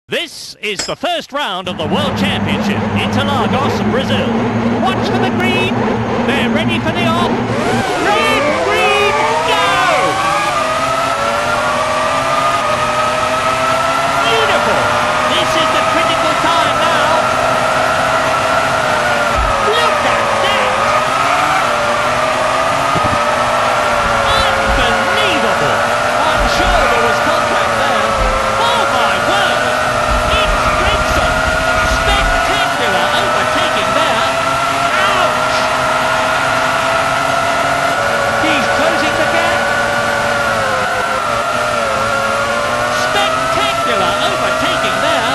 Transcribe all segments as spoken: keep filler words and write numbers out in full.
This is the first round of the World Championship, Interlagos, Brazil. Watch for the green. They're ready for the off. Green, green, go! Beautiful. This is the critical time now. Look at that. Unbelievable. I'm sure there was contact there. Oh my word. Spectacular overtaking there. Ouch! He's closing the gap. Spectacular overtaking there.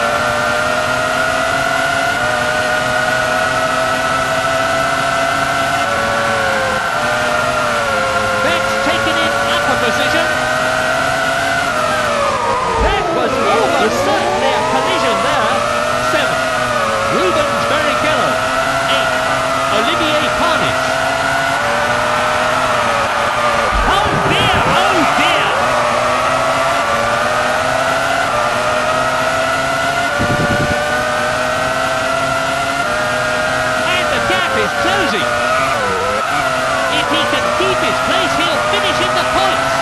That's taken in upper position. That was almost certainly a collision there. Seven. Rubens Barrichello. Eight. Olivier Parnis. Oh dear, oh dear. And the gap is closing. If he can keep his place, he'll finish in the points.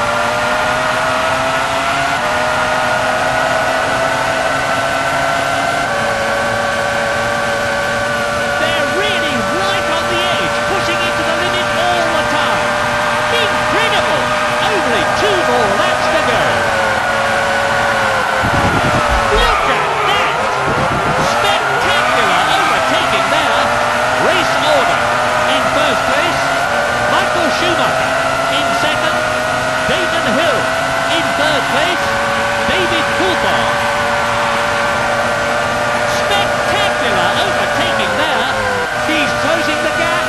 Two more laps to go. Look at that! Spectacular overtaking there. Race order. In first place, Michael Schumacher. In second, Damon Hill. In third place, David Coulthard. Spectacular overtaking there. He's closing the gap.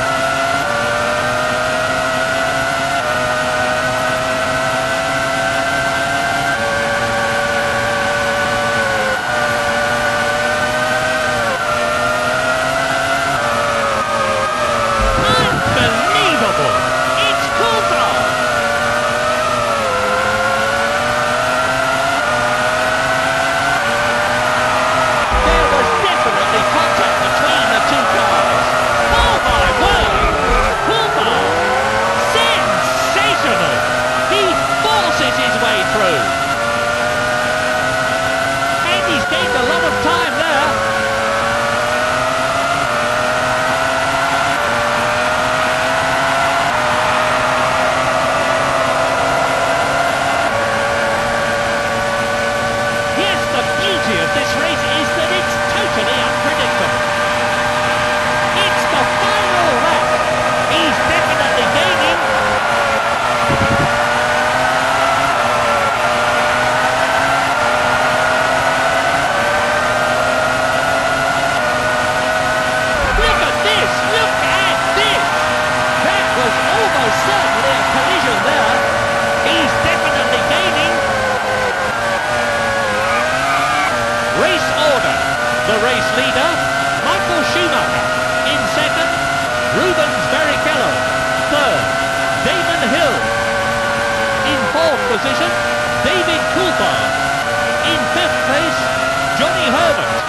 The race leader, Michael Schumacher. In second, Rubens Barrichello. Third, Damon Hill. In fourth position, David Coulthard. In fifth place, Johnny Herbert.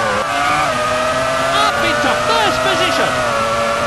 Up into first position.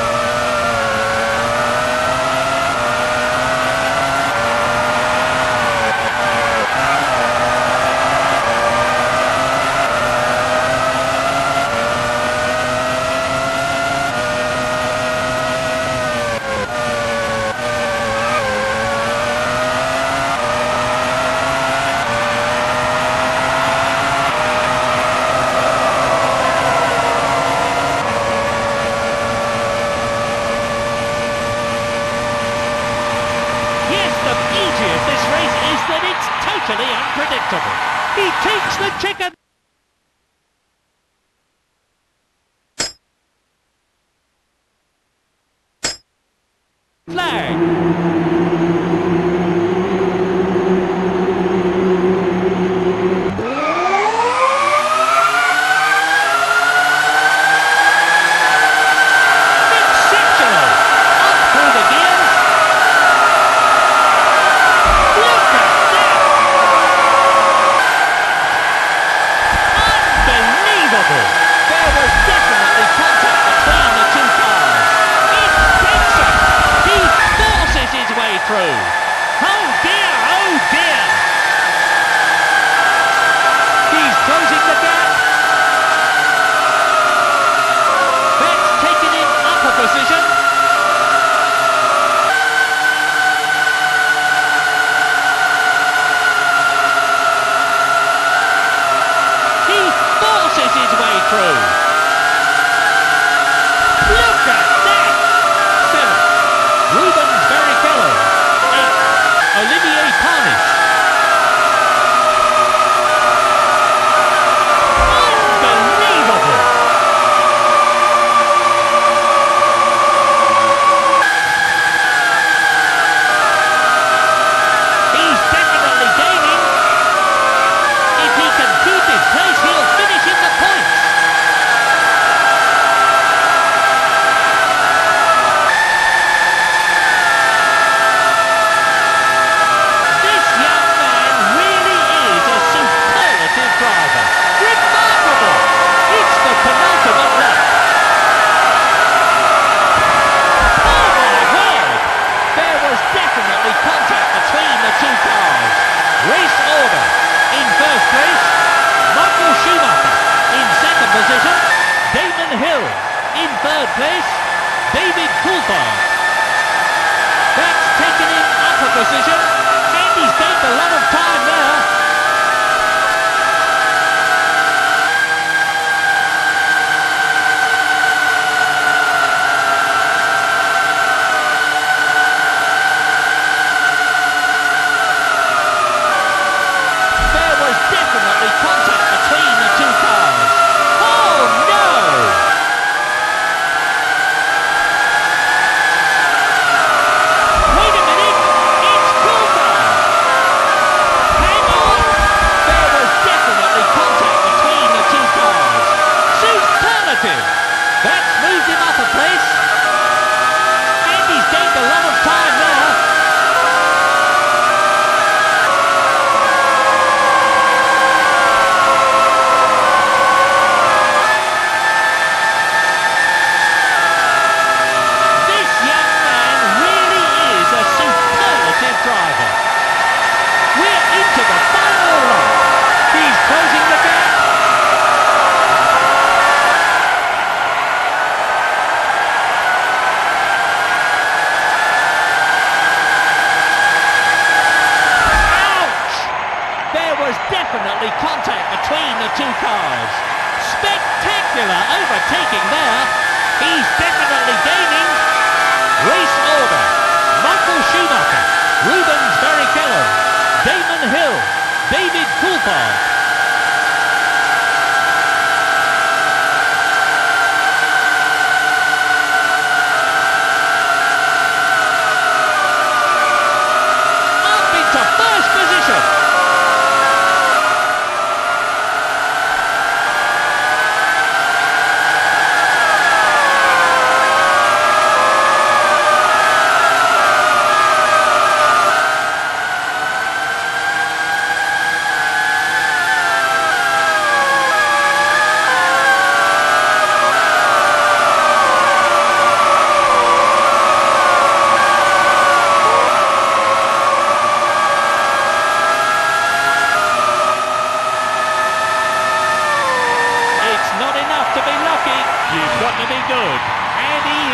Totally unpredictable. He takes the chicken. Flag. Exceptional. Up through the gears. Look at that. through. Look at that! Seven. Rubens Barrichello. Eight. Olivier Parnish. Unbelievable! He's definitely gaining. If he can keep his pace, he'll finish in the points. This young man really is a superlative driver. Remarkable! It's the penultimate lap. Oh my word! There was definitely contact between the two cars. Race order. In first place, Michael Schumacher. In second position, Damon Hill. In third place, David Coulthard. That's taken him up a position, and he's gained a lot of time there. There was definitely contact between the two cars. Oh no! Wait a minute! It's Coulthard! Hang on! There was definitely contact between the two cars. Superlative! That's moved him up a place. And he's gained a lot of time there. This young man really is a superlative driver. We're into the final lap. He's closing the gap. Ouch! There was definitely contact between the two cars. Spectacular overtaking there. He's definitely gaining. Race order. Michael Schumacher. Rubens Barrichello. Damon Hill. David Coulthard. Up into first position. It's not enough to be lucky. You've got to be good. And he